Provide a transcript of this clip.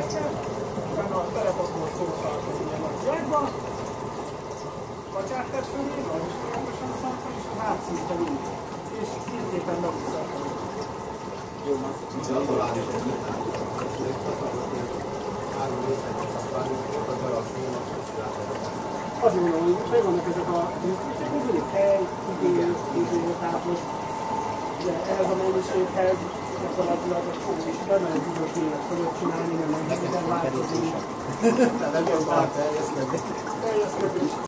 széket, utána a telepakolt szószalkot ilyen a zsákba, kacsát tett fölé, az is folyamatosan szalkol, és a hátszínten úgy. És mindképpen megszalkol. Jó, már azért mondom, hogy megvannak ezek a mindig hely, igénytápos, de ehhez a mennyiséghez gyakorlatilag a csomó is bemehet bizonyos élet fölött csinálni, nem minden változik. Nem kell már terjeszkedni.